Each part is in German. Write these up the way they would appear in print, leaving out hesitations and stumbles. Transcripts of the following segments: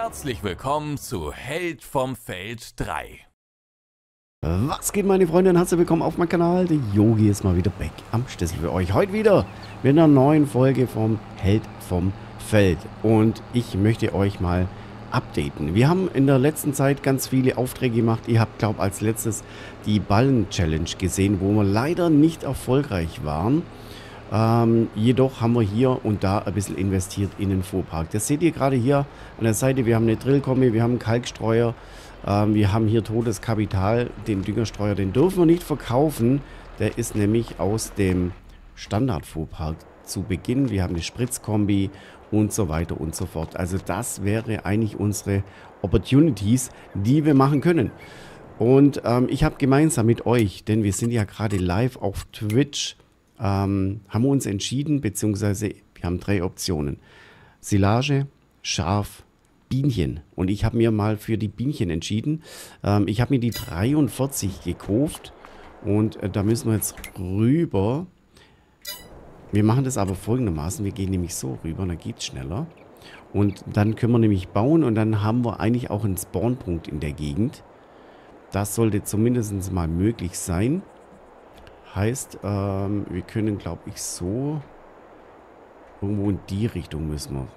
Herzlich willkommen zu Held vom Feld 3. Was geht, meine Freunde, und herzlich willkommen auf meinem Kanal. Der Yogi ist mal wieder back am Schlüssel für euch. Heute wieder mit einer neuen Folge vom Held vom Feld. Und ich möchte euch mal updaten. Wir haben in der letzten Zeit ganz viele Aufträge gemacht. Ihr habt, glaube ich, als letztes die Ballen-Challenge gesehen, wo wir leider nicht erfolgreich waren. Jedoch haben wir hier und da ein bisschen investiert in den Fuhrpark. Das seht ihr gerade hier an der Seite. Wir haben eine Drillkombi, wir haben einen Kalkstreuer, wir haben hier totes Kapital. Den Düngerstreuer, den dürfen wir nicht verkaufen. Der ist nämlich aus dem Standardfuhrpark zu Beginn. Wir haben eine Spritzkombi und so weiter und so fort. Also das wäre eigentlich unsere Opportunities, die wir machen können. Und ich habe gemeinsam mit euch, denn wir sind ja gerade live auf Twitch, haben wir uns entschieden, beziehungsweise wir haben 3 Optionen. Silage, Schaf, Bienchen. Und ich habe mir mal für die Bienchen entschieden. Ich habe mir die 43 gekauft und da müssen wir jetzt rüber. Wir machen das aber folgendermaßen. Wir gehen nämlich so rüber, dann geht es schneller. Und dann können wir nämlich bauen und dann haben wir eigentlich auch einen Spawnpunkt in der Gegend. Das sollte zumindest mal möglich sein. Heißt, wir können, glaube ich, so irgendwo in die Richtung müssen wir.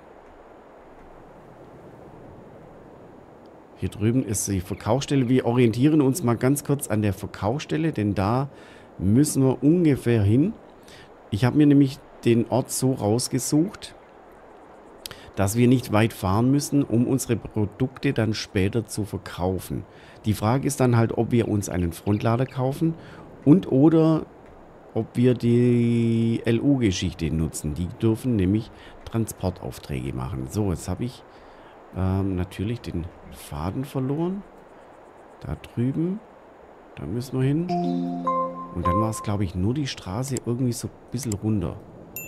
Hier drüben ist die Verkaufsstelle. Wir orientieren uns mal ganz kurz an der Verkaufsstelle, denn da müssen wir ungefähr hin. Ich habe mir nämlich den Ort so rausgesucht, dass wir nicht weit fahren müssen, um unsere Produkte dann später zu verkaufen. Die Frage ist dann halt, ob wir uns einen Frontlader kaufen und oder ob wir die LU-Geschichte nutzen. Die dürfen nämlich Transportaufträge machen. So, jetzt habe ich natürlich den Faden verloren. Da drüben. Da müssen wir hin. Und dann war es, glaube ich, nur die Straße irgendwie so ein bisschen runter.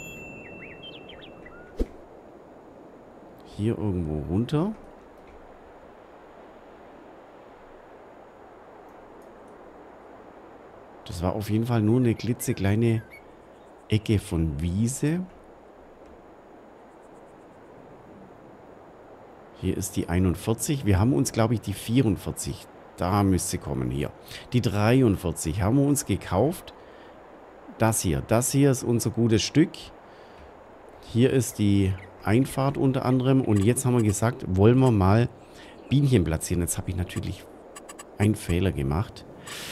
Hier irgendwo runter. Das war auf jeden Fall nur eine klitzekleine Ecke von Wiese. Hier ist die 41. Wir haben uns, glaube ich, die 44. Da müsste kommen hier. Die 43 haben wir uns gekauft. Das hier ist unser gutes Stück. Hier ist die Einfahrt unter anderem. Und jetzt haben wir gesagt, wollen wir mal Bienchen platzieren. Jetzt habe ich natürlich einen Fehler gemacht.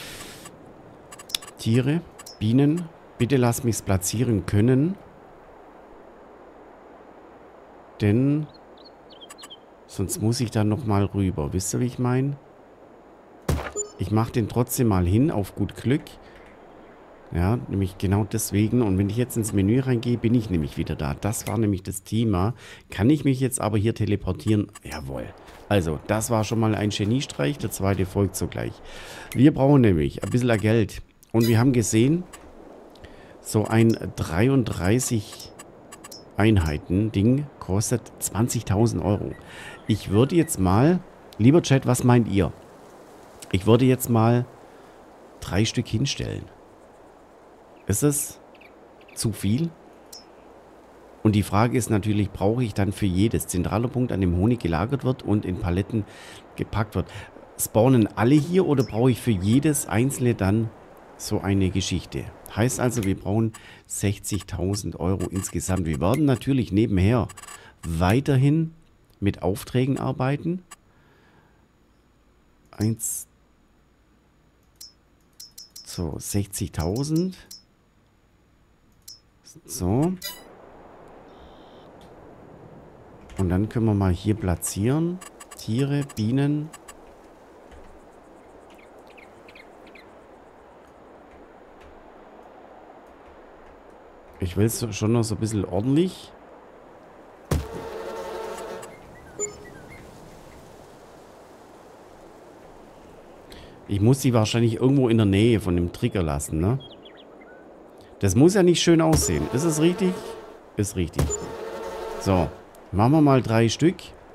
Tiere, Bienen, bitte lass mich es platzieren können. Denn sonst muss ich dann nochmal rüber. Wisst ihr, wie ich meine? Ich mache den trotzdem mal hin, auf gut Glück. Ja, nämlich genau deswegen. Und wenn ich jetzt ins Menü reingehe, bin ich nämlich wieder da. Das war nämlich das Thema. Kann ich mich jetzt aber hier teleportieren? Jawohl. Also, das war schon mal ein Geniestreich. Der zweite folgt sogleich. Wir brauchen nämlich ein bisschen Geld. Und wir haben gesehen, so ein 33 Einheiten-Ding kostet 20.000 Euro. Ich würde jetzt mal, lieber Chat, was meint ihr? Ich würde jetzt mal 3 Stück hinstellen. Ist es zu viel? Und die Frage ist natürlich, brauche ich dann für jedes zentraler Punkt, an dem Honig gelagert wird und in Paletten gepackt wird, spawnen alle hier oder brauche ich für jedes einzelne dann so eine Geschichte? Heißt also, wir brauchen 60.000 Euro insgesamt. Wir werden natürlich nebenher weiterhin mit Aufträgen arbeiten. 1, so, 60.000. So. Und dann können wir mal hier platzieren. Tiere, Bienen. Ich will es schon noch so ein bisschen ordentlich. Ich muss sie wahrscheinlich irgendwo in der Nähe von dem Trigger lassen, ne? Das muss ja nicht schön aussehen. Ist es richtig? Ist richtig. So, machen wir mal 3 Stück.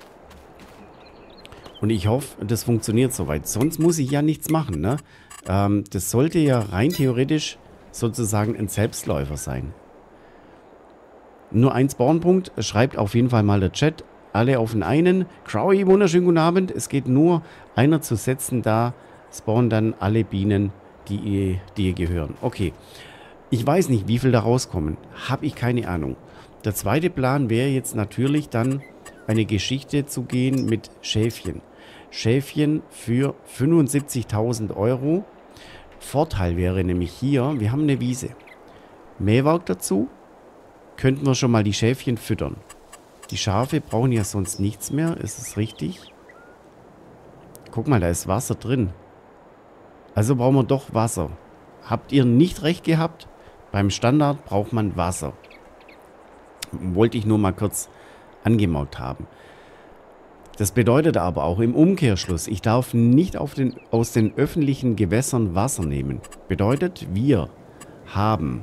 Und ich hoffe, das funktioniert soweit. Sonst muss ich ja nichts machen, ne? Das sollte ja rein theoretisch sozusagen ein Selbstläufer sein. Nur ein Spawnpunkt, schreibt auf jeden Fall mal der Chat. alle auf den einen. Crowy, wunderschönen guten Abend. Es geht nur einer zu setzen, da spawnen dann alle Bienen, die ihr gehören. Okay. Ich weiß nicht, wie viel da rauskommen. Habe ich keine Ahnung. Der zweite Plan wäre jetzt natürlich dann eine Geschichte zu gehen mit Schäfchen. Schäfchen für 75.000 Euro. Vorteil wäre nämlich hier, wir haben eine Wiese. Mähwerk dazu. Könnten wir schon mal die Schäfchen füttern. Die Schafe brauchen ja sonst nichts mehr. Ist es richtig? Guck mal, da ist Wasser drin. Also brauchen wir doch Wasser. Habt ihr nicht recht gehabt? Beim Standard braucht man Wasser. Wollte ich nur mal kurz angemerkt haben. Das bedeutet aber auch im Umkehrschluss, ich darf nicht aus den öffentlichen Gewässern Wasser nehmen. Bedeutet, wir haben...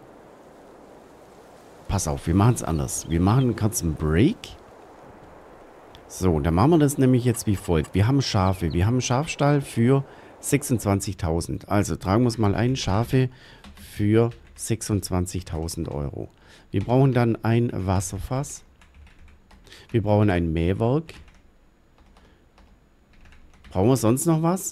Pass auf, wir machen es anders. Wir machen kurz einen Break. So, dann machen wir das nämlich jetzt wie folgt. Wir haben Schafe. Wir haben einen Schafstall für 26.000. Also tragen wir es mal ein. Schafe für 26.000 Euro. Wir brauchen dann ein Wasserfass. Wir brauchen ein Mähwerk. Brauchen wir sonst noch was?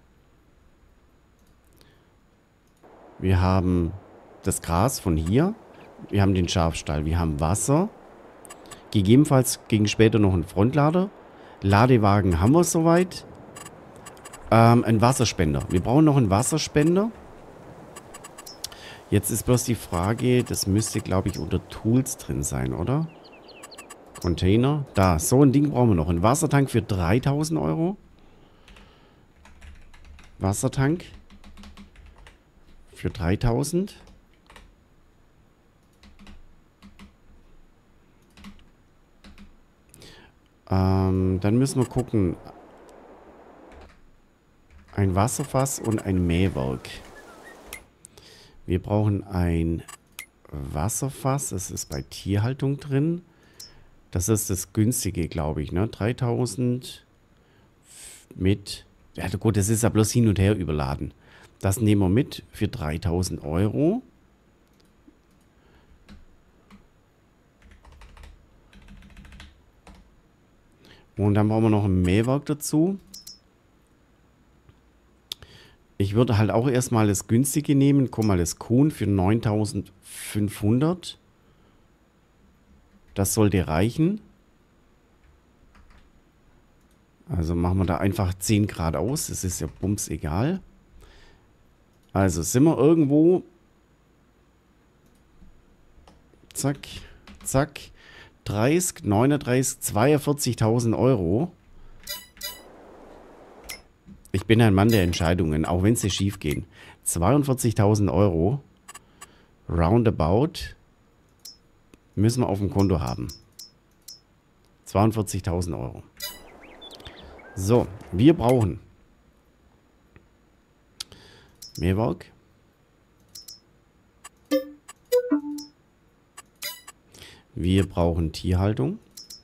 Wir haben das Gras von hier. Wir haben den Schafstall. Wir haben Wasser. Gegebenenfalls ging später noch ein Frontlader. Ladewagen haben wir soweit. Ein Wasserspender. Wir brauchen noch einen Wasserspender. Jetzt ist bloß die Frage, das müsste, glaube ich, unter Tools drin sein, oder? Container. Da, so ein Ding brauchen wir noch. Ein Wassertank für 3.000 Euro. Wassertank für 3.000. Dann müssen wir gucken. Ein Wasserfass und ein Mähwerk. Wir brauchen ein Wasserfass. Das ist bei Tierhaltung drin. Das ist das günstige, glaube ich, ne? 3.000 mit... Ja gut, das ist ja bloß hin und her überladen. Das nehmen wir mit für 3.000 Euro. Und dann brauchen wir noch ein Mähwerk dazu. Ich würde halt auch erstmal das günstige nehmen. Guck mal, das Kuhn für 9.500. Das sollte reichen. Also machen wir da einfach 10 Grad aus. Das ist ja bums egal. Also sind wir irgendwo. Zack, zack. 30, 39, 42.000 Euro. Ich bin ein Mann der Entscheidungen, auch wenn sie schief gehen. 42.000 Euro. Roundabout. Müssen wir auf dem Konto haben. 42.000 Euro. So, wir brauchen Mähwerk. Wir brauchen Tierhaltung.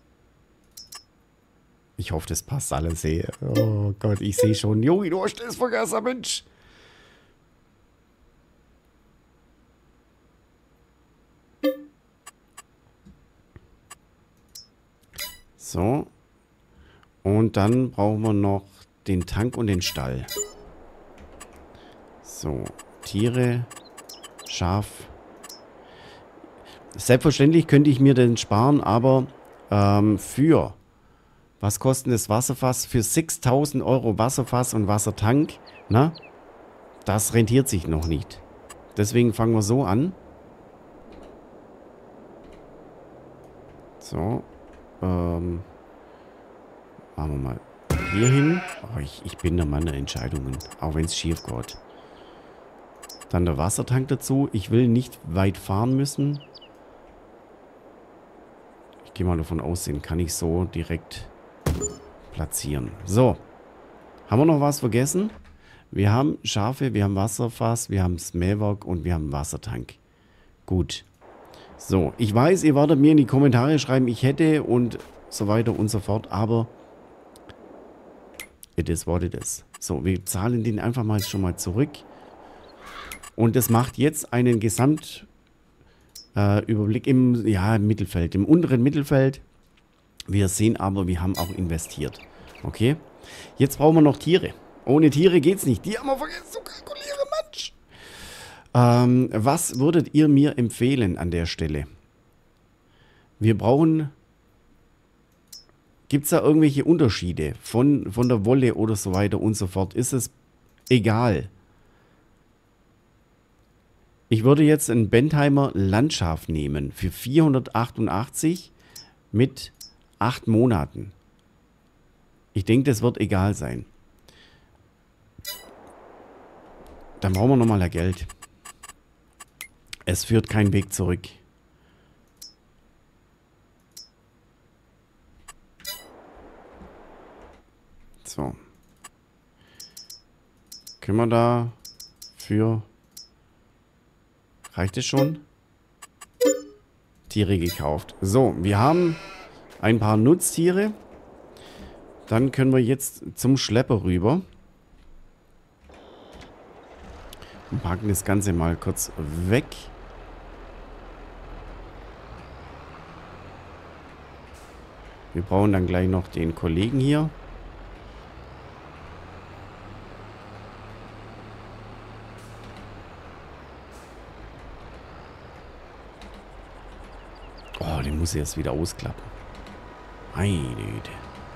Ich hoffe, das passt alles hier. Oh Gott, ich sehe schon. Junge, du hast das vergessen, Mensch. So. Und dann brauchen wir noch den Tank und den Stall. So, Tiere, Schaf. Selbstverständlich könnte ich mir den sparen, aber für, was kostet das Wasserfass? Für 6.000 Euro Wasserfass und Wassertank, na, das rentiert sich noch nicht. Deswegen fangen wir so an. So, machen wir mal hier hin. Oh, ich bin der Mann der Entscheidungen, auch wenn es schief geht. Dann der Wassertank dazu. Ich will nicht weit fahren müssen. Ich gehe mal davon aus, den kann ich so direkt platzieren. So. Haben wir noch was vergessen? Wir haben Schafe, wir haben Wasserfass, wir haben das Mähwerk und wir haben einen Wassertank. Gut. So, ich weiß, ihr werdet mir in die Kommentare schreiben, ich hätte und so weiter und so fort, aber it is what it is. So, wir zahlen den einfach mal schon mal zurück. Und das macht jetzt einen Gesamtüberblick im Mittelfeld, im unteren Mittelfeld. Wir sehen aber, wir haben auch investiert. Okay? Jetzt brauchen wir noch Tiere. Ohne Tiere geht's nicht. Die haben wir vergessen zu kalkulieren, Mensch. Was würdet ihr mir empfehlen an der Stelle? Wir brauchen... Gibt es da irgendwelche Unterschiede von der Wolle oder so weiter und so fort? Ist es egal? Ich würde jetzt ein Bentheimer Landschaf nehmen für 488 mit 8 Monaten. Ich denke, das wird egal sein. Dann brauchen wir nochmal Geld. Es führt kein Weg zurück. So. Können wir da für... Reicht es schon? Tiere gekauft. So, wir haben ein paar Nutztiere. Dann können wir jetzt zum Schlepper rüber. Und packen das Ganze mal kurz weg. Wir brauchen dann gleich noch den Kollegen hier. Oh, den muss ich erst wieder ausklappen. Meine Güte.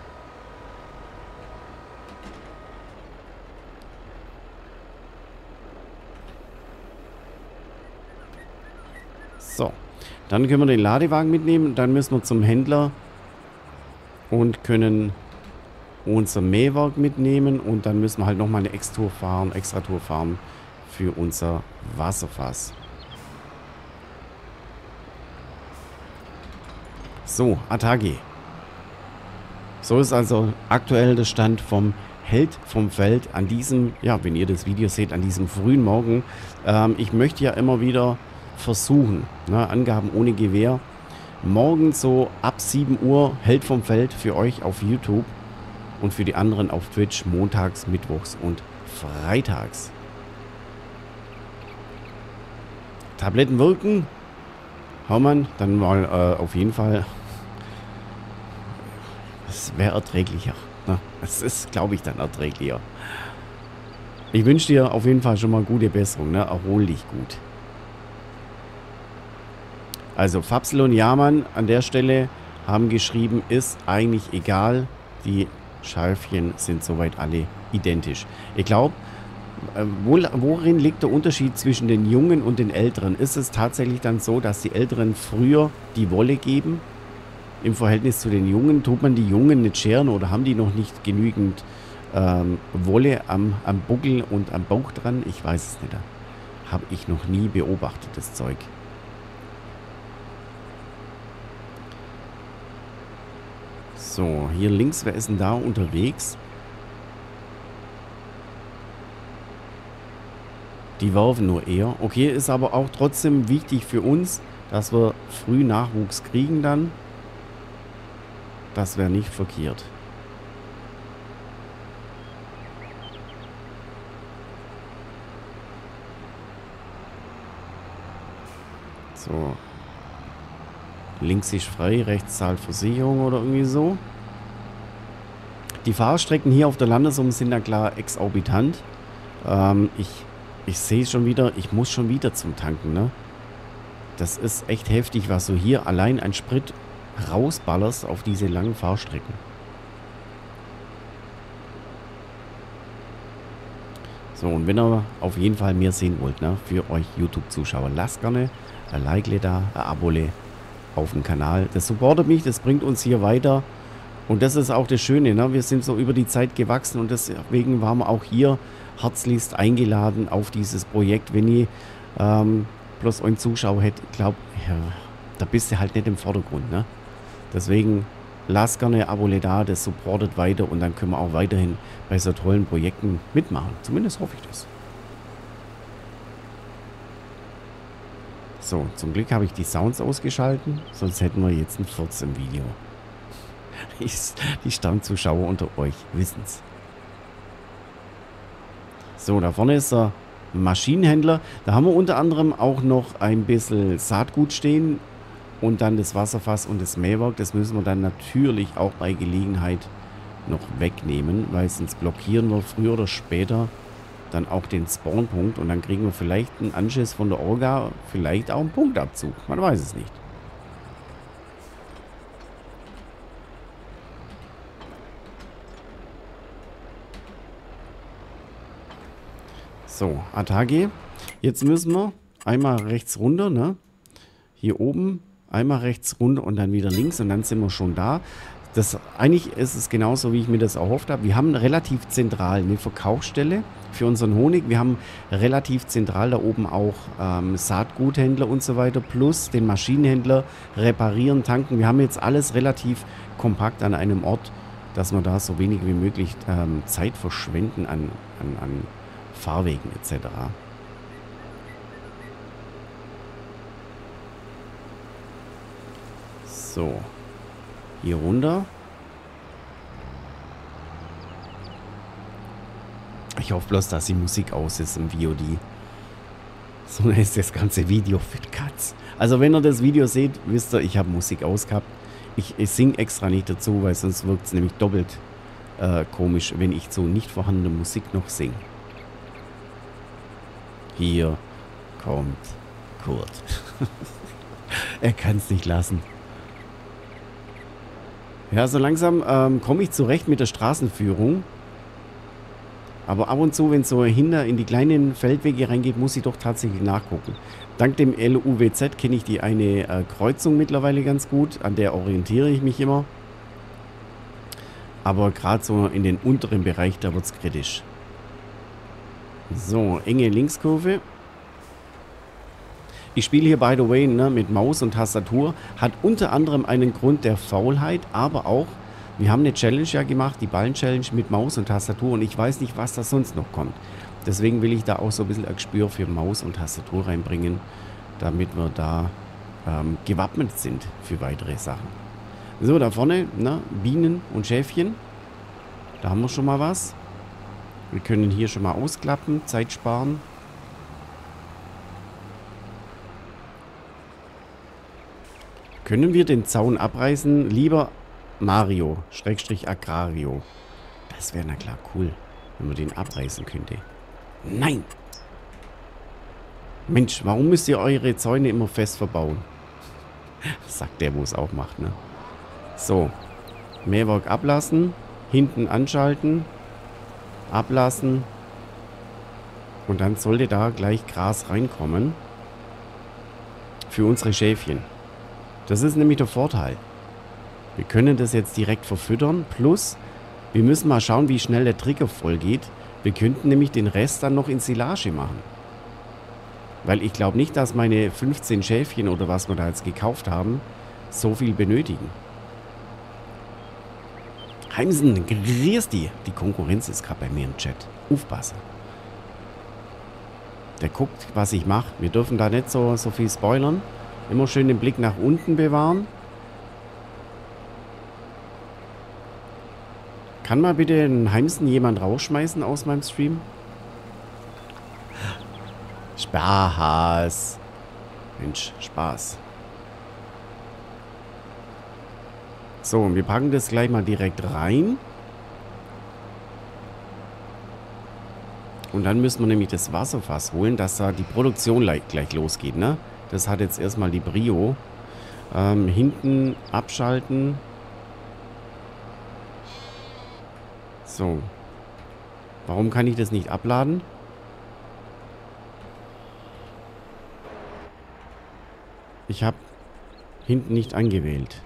So. Dann können wir den Ladewagen mitnehmen. Dann müssen wir zum Händler und können unser Mähwerk mitnehmen. Und dann müssen wir halt nochmal eine Extra-Tour fahren für unser Wasserfass. So, Attacke. So ist also aktuell der Stand vom Held vom Feld an diesem, ja, wenn ihr das Video seht, an diesem frühen Morgen. Ich möchte ja immer wieder versuchen, ne, Angaben ohne Gewehr, morgen so ab 7 Uhr Held vom Feld für euch auf YouTube und für die anderen auf Twitch montags, mittwochs und freitags. Tabletten wirken. Haumann, dann mal auf jeden Fall. Es wäre erträglicher. Es ist, glaube ich, dann erträglicher. Ich wünsche dir auf jeden Fall schon mal gute Besserung. Ne? Erhol dich gut. Also Fapsel und Jamann an der Stelle haben geschrieben, ist eigentlich egal. Die Schalfchen sind soweit alle identisch. Ich glaube, worin liegt der Unterschied zwischen den Jungen und den Älteren? Ist es tatsächlich dann so, dass die Älteren früher die Wolle geben? Im Verhältnis zu den Jungen, tut man die Jungen nicht scheren oder haben die noch nicht genügend Wolle am Buckel und am Bauch dran? Ich weiß es nicht. Habe ich noch nie beobachtet, das Zeug. So, hier links, wer ist denn da unterwegs? Die werfen nur eher. Okay, ist aber auch trotzdem wichtig für uns, dass wir früh Nachwuchs kriegen dann. Das wäre nicht verkehrt. So. Links ist frei, rechts zahlt Versicherung oder irgendwie so. Die Fahrstrecken hier auf der Landesum sind ja klar exorbitant. Ich sehe schon wieder, ich muss schon wieder zum Tanken, ne? Das ist echt heftig, was du hier allein an Sprit rausballerst auf diese langen Fahrstrecken. So, und wenn ihr auf jeden Fall mehr sehen wollt, ne, für euch YouTube-Zuschauer, lasst gerne ein Like da, ein Abo auf dem Kanal. Das supportet mich, das bringt uns hier weiter. Und das ist auch das Schöne, ne? Wir sind so über die Zeit gewachsen und deswegen waren wir auch hier herzlichst eingeladen auf dieses Projekt. Wenn ihr bloß einen Zuschauer hättet, glaubt, ja, da bist du halt nicht im Vordergrund, ne? Deswegen lasst gerne ein Abo da, das supportet weiter und dann können wir auch weiterhin bei so tollen Projekten mitmachen. Zumindest hoffe ich das. So, zum Glück habe ich die Sounds ausgeschalten, sonst hätten wir jetzt ein Furz im Video. Die Stammzuschauer unter euch wissen's. So, da vorne ist der Maschinenhändler. Da haben wir unter anderem auch noch ein bisschen Saatgut stehen. und dann das Wasserfass und das Mähwerk. Das müssen wir dann natürlich auch bei Gelegenheit noch wegnehmen, weil sonst blockieren wir früher oder später dann auch den Spawnpunkt und dann kriegen wir vielleicht einen Anschiss von der Orga, vielleicht auch einen Punktabzug. Man weiß es nicht. So, Attacke. Jetzt müssen wir einmal rechts runter, ne? Hier oben, einmal rechts runter und dann wieder links und dann sind wir schon da. Eigentlich ist es genauso, wie ich mir das erhofft habe. Wir haben relativ zentral eine Verkaufsstelle für unseren Honig. Wir haben relativ zentral da oben auch Saatguthändler und so weiter, plus den Maschinenhändler, reparieren, tanken. Wir haben jetzt alles relativ kompakt an einem Ort, dass wir da so wenig wie möglich Zeit verschwenden an Fahrwegen etc. So. Hier runter. Ich hoffe bloß, dass die Musik aus ist im VOD. So ist das ganze Video für die Katz. Also wenn ihr das Video seht, wisst ihr, ich habe Musik ausgehabt. Ich singe extra nicht dazu, weil sonst wirkt es nämlich doppelt komisch, wenn ich zu nicht vorhandener Musik noch singe. Hier kommt Kurt. Er kann es nicht lassen. Ja, so langsam komme ich zurecht mit der Straßenführung. Aber ab und zu, wenn es so hinter in die kleinen Feldwege reingeht, muss ich doch tatsächlich nachgucken. Dank dem LUWZ kenne ich die eine Kreuzung mittlerweile ganz gut. An der orientiere ich mich immer. Aber gerade so in den unteren Bereich, da wird es kritisch. So, enge Linkskurve. Ich spiele hier, by the way, ne, mit Maus und Tastatur. Hat unter anderem einen Grund der Faulheit, aber auch, wir haben eine Challenge ja gemacht, die Ballen-Challenge mit Maus und Tastatur. Und ich weiß nicht, was da sonst noch kommt. Deswegen will ich da auch so ein bisschen ein Gespür für Maus und Tastatur reinbringen, damit wir da gewappnet sind für weitere Sachen. So, da vorne, ne, Bienen und Schäfchen. Da haben wir schon mal was. Wir können hier schon mal ausklappen, Zeit sparen. Können wir den Zaun abreißen? Lieber Mario, / Agrario. Das wäre na klar cool, wenn man den abreißen könnte. Nein! Mensch, warum müsst ihr eure Zäune immer fest verbauen? Sagt der, wo es auch macht, ne? So. Mähwerk ablassen. Hinten anschalten. Ablassen. Und dann sollte da gleich Gras reinkommen. Für unsere Schäfchen. Das ist nämlich der Vorteil. Wir können das jetzt direkt verfüttern. Plus, wir müssen mal schauen, wie schnell der Trigger voll geht. Wir könnten nämlich den Rest dann noch in Silage machen. Weil ich glaube nicht, dass meine 15 Schäfchen oder was wir da jetzt gekauft haben, so viel benötigen. Heimsen, grüß die. Die Konkurrenz ist gerade bei mir im Chat. Aufpassen. Der guckt, was ich mache. Wir dürfen da nicht so viel spoilern. Immer schön den Blick nach unten bewahren. Kann mal bitte einen Heimsen jemand rausschmeißen aus meinem Stream? Spaß. Mensch, Spaß. So, und wir packen das gleich mal direkt rein. Und dann müssen wir nämlich das Wasserfass holen, dass da die Produktion gleich losgeht, ne? Das hat jetzt erstmal die Brio. Hinten abschalten. So. Warum kann ich das nicht abladen? Ich habe hinten nicht angewählt.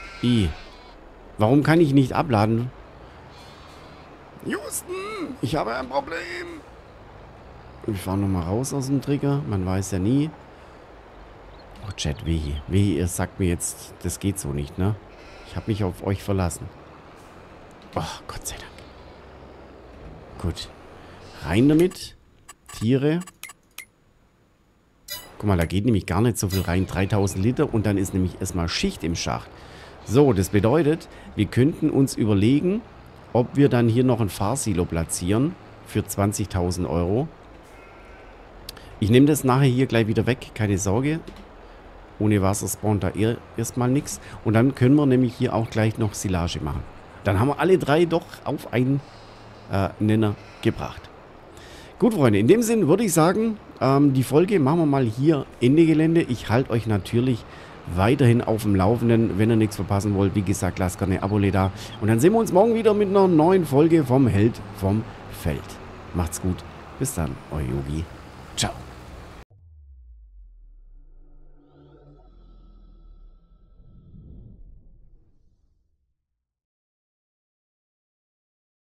Warum kann ich nicht abladen? Houston, ich habe ein Problem. Ich fahre nochmal raus aus dem Trigger. Man weiß ja nie. Oh, Chat, wehe, ihr sagt mir jetzt, das geht so nicht, ne? Ich habe mich auf euch verlassen. Oh, Gott sei Dank. Gut. Rein damit. Tiere. Guck mal, da geht nämlich gar nicht so viel rein. 3000 Liter und dann ist nämlich erstmal Schicht im Schacht. So, das bedeutet, wir könnten uns überlegen, ob wir dann hier noch ein Fahrsilo platzieren für 20.000 Euro. Ich nehme das nachher hier gleich wieder weg, keine Sorge. Ohne Wasser spawnt da erstmal nichts. Und dann können wir nämlich hier auch gleich noch Silage machen. Dann haben wir alle 3 doch auf einen Nenner gebracht. Gut, Freunde, in dem Sinn würde ich sagen, die Folge machen wir mal hier Ende Gelände. Ich halte euch natürlich weiterhin auf dem Laufenden, wenn ihr nichts verpassen wollt. Wie gesagt, lasst gerne ein Abo da. Und dann sehen wir uns morgen wieder mit einer neuen Folge vom Held vom Feld. Macht's gut. Bis dann, euer Yogi. Ciao.